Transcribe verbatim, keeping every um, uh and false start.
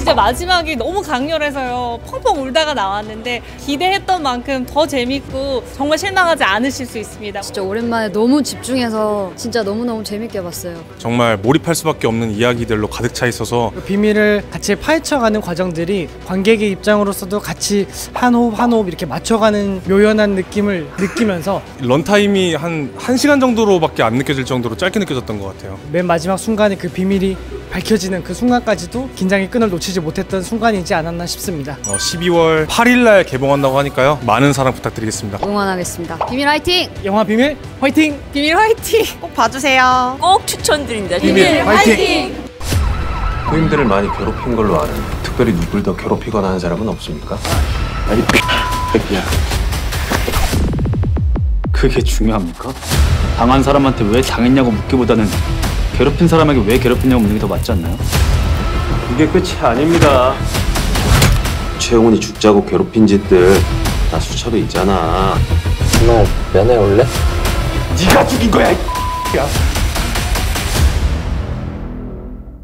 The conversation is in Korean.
진짜 마지막이 너무 강렬해서요. 펑펑 울다가 나왔는데 기대했던 만큼 더 재밌고 정말 실망하지 않으실 수 있습니다. 진짜 오랜만에 너무 집중해서 진짜 너무너무 재밌게 봤어요. 정말 몰입할 수밖에 없는 이야기들로 가득 차 있어서 비밀을 같이 파헤쳐가는 과정들이 관객의 입장으로서도 같이 한 호흡 한 호흡 이렇게 맞춰가는 묘연한 느낌을 느끼면서 런타임이 한 1시간 정도로밖에 안 느껴질 정도로 짧게 느껴졌던 것 같아요. 맨 마지막 순간에 그 비밀이 밝혀지는 그 순간까지도 긴장의 끈을 놓치지 못했던 순간이지 않았나 싶습니다. 어, 십이월 팔일날 개봉한다고 하니까요. 많은 사랑 부탁드리겠습니다. 응원하겠습니다. 비밀 화이팅! 영화 비밀 화이팅! 비밀 화이팅! 꼭 봐주세요. 꼭 추천드립니다. 비밀 화이팅! 후임들을 많이 괴롭힌 걸로 아는, 특별히 누굴 더 괴롭히거나 하는 사람은 없습니까? 아니, 야, 그게 중요합니까? 당한 사람한테 왜 당했냐고 묻기보다는 괴롭힌 사람에게 왜 괴롭히냐고 묻는 게 더 맞지 않나요? 이게 끝이 아닙니다. 최영훈이 죽자고 괴롭힌 짓들 다 수첩에 있잖아. 너 면회 올래? 네가 죽인 거야, 이 야.